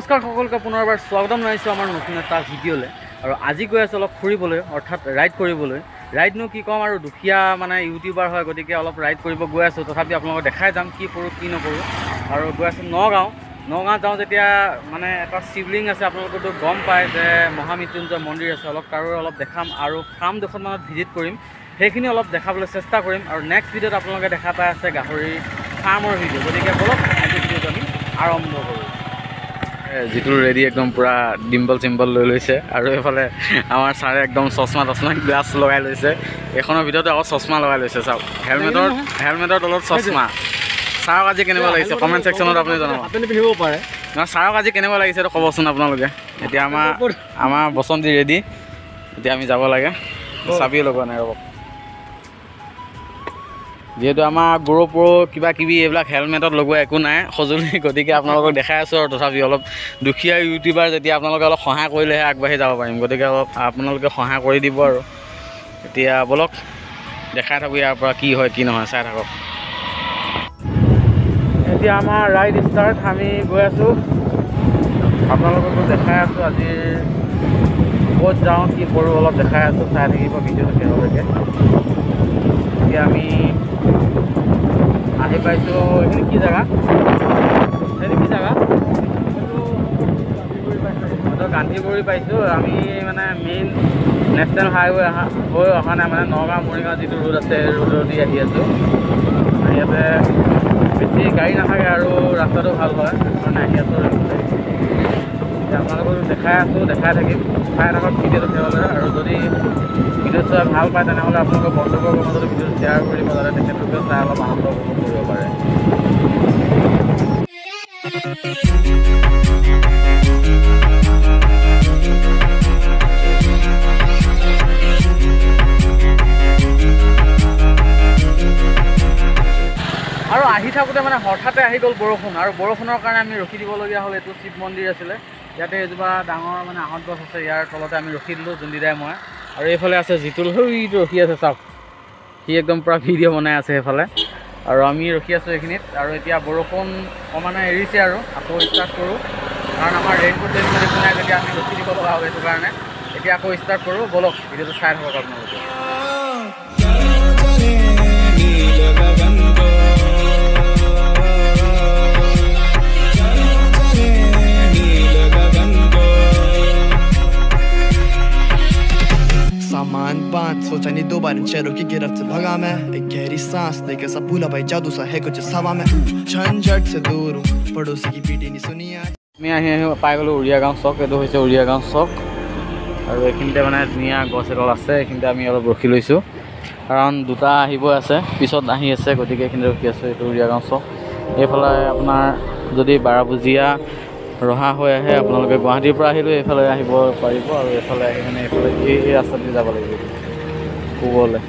নমস্কাৰ সকলকে পুনৰবাৰ স্বাগতম জনাইছোঁ আমাৰ নতুন এটা ভিডিঅ'লৈ। আৰু আজি গৈ আছোঁ অলপ ফুৰিবলৈ, অৰ্থাৎ ৰাইড কৰিবলৈ। ৰাইডনো কি ক'ম আৰু দুখীয়া মানে ইউটিউবাৰ হয়, গতিকে অলপ ৰাইড কৰিব গৈ আছোঁ। তথাপি আপোনালোকক দেখাই যাম কি কৰোঁ কি নকৰোঁ। আৰু গৈ আছোঁ নগাঁও যাওঁ যেতিয়া মানে এটা শিৱলিংগ আছে, আপোনালোকেতো গম পায় যে মহামৃত্যুঞ্জয় মন্দিৰ আছে। তাৰো অলপ দেখাম আৰু ফাৰ্ম দুখনমানত ভিজিট কৰিম, সেইখিনি অলপ দেখাবলৈ চেষ্টা কৰিম। আৰু নেক্সট ভিডিঅ'ত আপোনালোকে দেখা পাই আছে গাহৰি ফাৰ্মৰ ভিডিঅ'। গতিকে বলক আজি ভিডিঅ'টো আমি আৰম্ভ কৰোঁ। যিটো ৰেডি একদম পূৰা ডিম্পল চিম্পল লৈ লৈছে। আৰু এইফালে আমাৰ ছাৰে একদম চশমা গ্লাছ লগাই লৈছে। এইখনৰ ভিতৰতে আকৌ চশমা লগাই লৈছে। চাওক, হেলমেটৰ তলত চশমা। ছাৰক আজি কেনেকুৱা লাগিছে কমেণ্ট ছেকশ্যনত আপুনি জনাব। আপুনি পিন্ধিব পাৰে। নহয়, ছাৰক আজি কেনেকুৱা লাগিছে এইটো ক'বচোন আপোনালোকে। এতিয়া আমাৰ বসন্তী ৰেডি, এতিয়া আমি যাব লাগে। চাবিও লগোৱা নাই ৰ'ব, যিহেতু আমাৰ গৌৰৱ কিবা কিবি এইবিলাক হেলমেটত লগোৱা একো নাই সঁজুলি। গতিকে আপোনালোকক দেখাই আছোঁ। আৰু তথাপি অলপ দুখীয়া ইউটিউবাৰ যেতিয়া আপোনালোকে অলপ সহায় কৰিলেহে আগবাঢ়ি যাব পাৰিম। গতিকে অলপ আপোনালোকে সহায় কৰি দিব। আৰু এতিয়া বলক দেখাই থাকোঁ ইয়াৰ পৰা কি হয় কি নহয়, চাই থাকক। এতিয়া আমাৰ ৰাইড ষ্টাৰ্ট, আমি গৈ আছোঁ। আপোনালোককো দেখাই আছোঁ আজি ক'ত যাওঁ কি কৰোঁ, অলপ দেখাই আছোঁ। চাই থাকিব ভিডিঅ'টো শেষলৈকে। এতিয়া আমি আহি পাইছোঁ। এইখিনি কি জেগা? গান্ধীগুৰি পাইছোঁ। আমি মানে মেইন নেশ্যনেল হাইৱে হৈ অহা নাই, মানে নগাঁও মৰিগাঁও যিটো ৰোড আছে সেই ৰোডেদি আহি আছোঁ। ইয়াতে বেছি গাড়ী নাথাকে আৰু ৰাস্তাটো ভাল হয়, সেইকাৰণে আহি আছোঁ। এতিয়া আপোনালোকক দেখাই আছোঁ, দেখাই থাকিম। চাই থাকক ভিডিঅ'টো শেষলৈ। আৰু যদি ভিডিঅ' চাই ভাল পায় তেনেহ'লে আপোনালোকৰ বন্ধুবৰ্গৰ মাজত ভিডিঅ'টো শ্বেয়াৰ কৰিব, যাতে তেখেতলোকেও চাই অলপ আনন্দ উপভোগ কৰিব পাৰে। আৰু আহি থাকোঁতে মানে হঠাতে আহি গ'ল বৰষুণ, আৰু বৰষুণৰ কাৰণে আমি ৰখি দিবলগীয়া হ'ল। এইটো শিৱ মন্দিৰ আছিলে, ইয়াতে এজোপা ডাঙৰ মানে আহঁত গছ আছে, ইয়াৰ তলতে আমি ৰখি দিলোঁ জুন্দিদাই মই। আৰু এইফালে আছে জিতুল, সৈটো ৰখি আছে, চাওক সি একদম পূৰা ভিডিঅ' বনাই আছে সেইফালে। আৰু আমি ৰখি আছোঁ এইখিনিত। আৰু এতিয়া বৰষুণ অকণমান এৰিছে আৰু আকৌ ষ্টাৰ্ট কৰোঁ, কাৰণ আমাৰ ৰেইনকোট ডেলিভাৰী নাই, যেতিয়া আমি ৰখি দিব লগা হ'ব। সেইটো কাৰণে এতিয়া আকৌ ষ্টাৰ্ট কৰোঁ। বলক ভিডিঅ'টো চাই থাকক আপোনালোকে। सामान बांध सोचा नहीं दो बार इन शहरों की गिरफ्त से भगा मैं एक गहरी सांस लेकर सब भूला भाई जादू सा है कुछ हवा में झंझट से दूर हूँ पड़ोसी की पीटी नहीं सुनी आज। আমি আহি পাই গ'লোঁ উৰিয়া গাঁও চক। এইটো হৈছে উৰিয়া গাঁও চক। আৰু এইখিনিতে মানে ধুনীয়া গছ এডাল আছে, এইখিনিতে আমি অলপ ৰখি লৈছোঁ, কাৰণ দুটা আহিব আছে, পিছত আহি আছে। গতিকে এইখিনিতে ৰখি আছোঁ। এইটো উৰিয়া গাঁও চক। এইফালে আপোনাৰ যদি বাৰাবুজিয়া ৰহা হৈ আহে, আপোনালোকে গুৱাহাটীৰ পৰা আহিলেও এইফালে আহিব পাৰিব। আৰু এইফালে আহি মানে এইফালে এই ৰাস্তাটো যাব লাগিব পূবলৈ।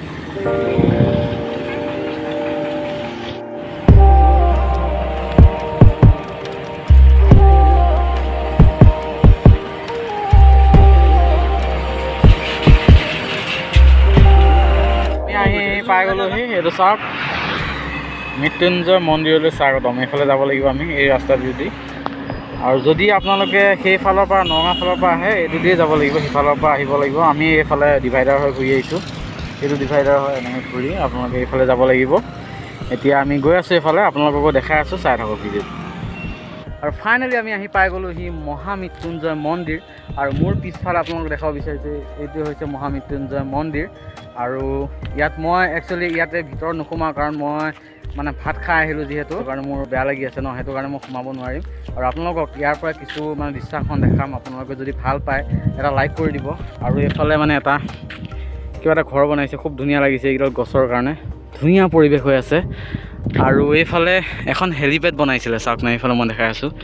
আমি আহি পাই গ'লোহি। এইটো চাওক, মৃত্যুঞ্জয় মন্দিৰলৈ স্বাগতম। এইফালে যাব লাগিব আমি এই ৰাস্তাটোদি। আৰু যদি আপোনালোকে সেইফালৰ পৰা নগাঁও ফালৰ পৰা আহে, এইটো দিয়ে যাব লাগিব। সিফালৰ পৰা আহিব লাগিব। আমি এইফালে ডিভাইডাৰ হৈ ঘূৰি আহিছোঁ। এইটো ডিভাইডাৰ হয়, এনেকৈ ঘূৰি আপোনালোকে এইফালে যাব লাগিব। এতিয়া আমি গৈ আছোঁ এইফালে, আপোনালোককো দেখাই আছোঁ, চাই থাকক ভিডিঅ'টো। আৰু ফাইনেলি আমি আহি পাই গ'লোঁ সি মহামৃত্যুঞ্জয় মন্দিৰ। আৰু মোৰ পিছফালে আপোনালোকক দেখাব বিচাৰিছোঁ, এইটো হৈছে মহামৃত্যুঞ্জয় মন্দিৰ। আৰু ইয়াত মই একচুৱেলি ইয়াতে ভিতৰত নোসোমাওঁ, কাৰণ মই মানে ভাত খাই আহিলোঁ, যিহেতু কাৰণে মোৰ বেয়া লাগি আছে ন, সেইটো কাৰণে মই সোমাব নোৱাৰিম। আৰু আপোনালোকক ইয়াৰ পৰা কিছু মানে দৃশ্যাসন দেখাম। আপোনালোকে যদি ভাল পায় এটা লাইক কৰি দিব। আৰু এইফালে মানে এটা কিবা এটা ঘৰ বনাইছে, খুব ধুনীয়া লাগিছে। এইকেইডাল গছৰ কাৰণে ধুনীয়া পৰিৱেশ হৈ আছে। আৰু এইফালে এখন হেলিপেড বনাইছিলে, চাওক না, এইফালে মই দেখাই আছোঁ।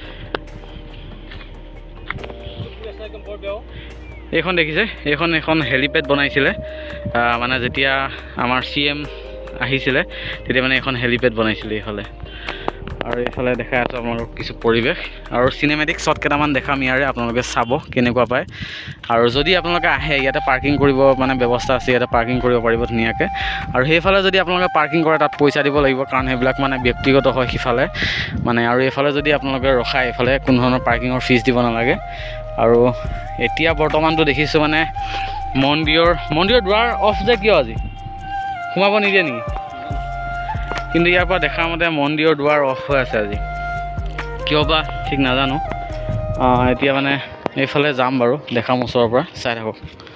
এইখন দেখিছে, এখন হেলিপেড বনাইছিলে, মানে যেতিয়া আমাৰ CM আহিছিলে তেতিয়া মানে এখন হেলিপেড বনাইছিলে এইফালে। আৰু এইফালে দেখাই আছোঁ আপোনালোকক কিছু পৰিৱেশ আৰু চিনেমেটিক শ্বট কেইটামান দেখাম ইয়াৰে আপোনালোকে চাব কেনেকুৱা পায় আৰু যদি আপোনালোকে আহে ইয়াতে পাৰ্কিং কৰিব মানে ব্যৱস্থা আছে ইয়াতে পাৰ্কিং কৰিব পাৰিব ধুনীয়াকৈ আৰু সেইফালে যদি আপোনালোকে পাৰ্কিং কৰে তাত পইচা দিব লাগিব কাৰণ সেইবিলাক মানে ব্যক্তিগত হয় সিফালে মানে আৰু এইফালে যদি আপোনালোকে ৰখায় এইফালে কোনো ধৰণৰ পাৰ্কিঙৰ ফিজ দিব নালাগে আৰু এতিয়া বৰ্তমানটো দেখিছোঁ মানে মন্দিৰৰ দুৱাৰ অফ যে কিয় আজি সোমাব নিদিয়ে নেকি কিন্তু ইয়াৰ পৰা দেখা মতে মন্দিৰৰ দুৱাৰ অফ হৈ আছে আজি কিয় বা ঠিক নাজানো এতিয়া মানে এইফালে যাম বাৰু দেখাম ওচৰৰ পৰা চাই থাকক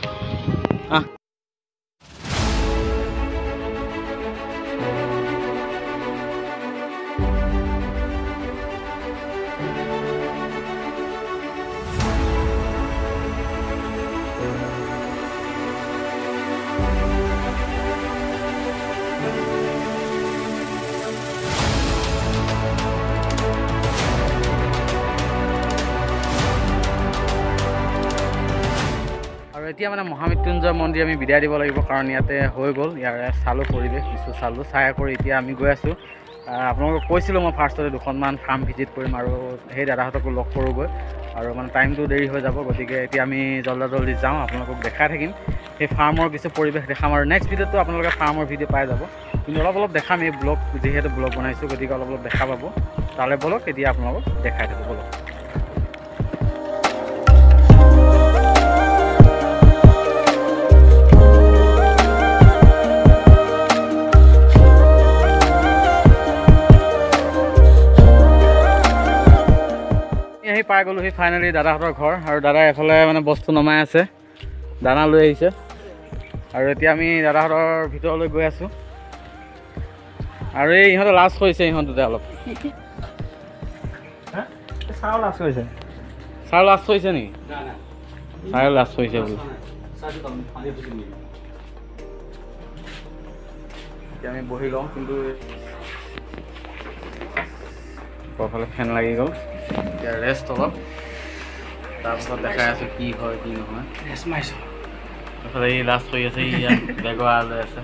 আৰু এতিয়া মানে মহামৃত্যুঞ্জয় মন্দিৰ আমি বিদায় দিব লাগিব কাৰণ ইয়াতে হৈ গ'ল ইয়াৰে চালোঁ পৰিৱেশ কিছু চালোঁ চাই কৰি এতিয়া আমি গৈ আছোঁ আপোনালোকক কৈছিলোঁ মই ফাৰ্ষ্টতে দুখনমান ফাৰ্ম ভিজিট কৰিম আৰু সেই দাদাহঁতকো লগ কৰোঁগৈ আৰু মানে টাইমটো দেৰি হৈ যাব গতিকে এতিয়া আমি জল্দি যাওঁ আপোনালোকক দেখাই থাকিম সেই ফাৰ্মৰ কিছু পৰিৱেশ দেখাম আৰু নেক্সট ভিডিঅ'টো আপোনালোকে ফাৰ্মৰ ভিডিঅ' পাই যাব কিন্তু অলপ দেখাম এই ব্লগ যিহেতু ব্লগ বনাইছোঁ গতিকে অলপ দেখা পাব তালৈ বলক এতিয়া আপোনালোকক দেখাই থাকোঁ বলক আহি পাই গ'লো সেই ফাইনেলি দাদাহঁতৰ ঘৰ আৰু দাদাই এফালে মানে বস্তু নমাই আছে দানা লৈ আহিছে আৰু এতিয়া আমি দাদাহঁতৰ ভিতৰলৈ গৈ আছোঁ আৰু এই ইহঁতে লাজ কৰিছে ইহঁত দুটা অলপ ছাৰ লাজ কৰিছে নেকি ছাৰ লাজ কৰিছে বোলো এতিয়া আমি বহি লওঁ কিন্তু ওপৰফালে ফেন লাগি গ'ল এতিয়া ৰেষ্ট অলপ তাৰপিছত দেখাই আছোঁ কি হয় কি নহয় ৰেষ্ট মাৰিছোঁ এইফালে ই লাষ্ট কৰি আছে ইয়াত বেগৰ লৈ আছে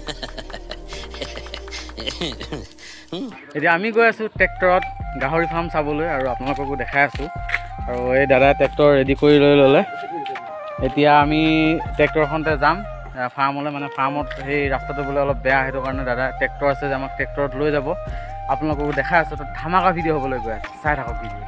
এতিয়া আমি গৈ আছোঁ ট্ৰেক্টৰত গাহৰি ফাৰ্ম চাবলৈ আৰু আপোনালোককো দেখাই আছোঁ আৰু এই দাদাই ট্ৰেক্টৰ ৰেডি কৰি লৈ ল'লে এতিয়া আমি ট্ৰেক্টৰখনতে যাম ফাৰ্মলৈ মানে ফাৰ্মত সেই ৰাস্তাটো বোলে অলপ বেয়া সেইটো কাৰণে দাদা ট্ৰেক্টৰ আছে যে আমাক ট্ৰেক্টৰত লৈ যাব আপোনালোককো দেখাই আছোঁ তো ধামাকা ভিডিঅ' হ'বলৈ গৈ আছে চাই থাকক ভিডিঅ'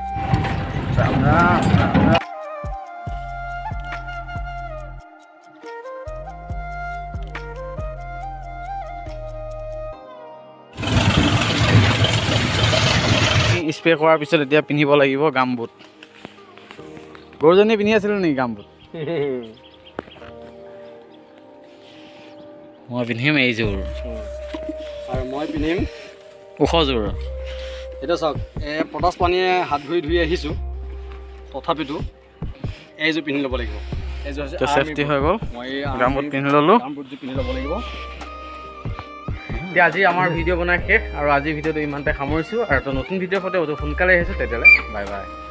স্প্ৰে কৰাৰ পিছত এতিয়া পিন্ধিব লাগিব গামবুট গৰুজনীয়ে পিন্ধি আছিল নেকি গামবুট মই পিন্ধিম এইযোৰ আৰু মই পিন্ধিম ওখযোৰ এতিয়া চাওক পটাছ পানীয়ে হাত ধুই আহিছোঁ তথাপিতো এইযোৰ পিন্ধি ল'ব লাগিব এইযোৰ চেফটি হৈ গ'ল মই গামবুট পিন্ধি ল'লোঁ গামবুটযোৰ পিন্ধি ল'ব লাগিব এতিয়া আজি আমাৰ ভিডিঅ' বনাই শেষ আৰু আজিৰ ভিডিঅ'টো ইমানতে সামৰিছোঁ আৰু এটা নতুন ভিডিঅ'ৰ সৈতে অতি সোনকালে আহিছোঁ তেতিয়ালৈ বাই বাই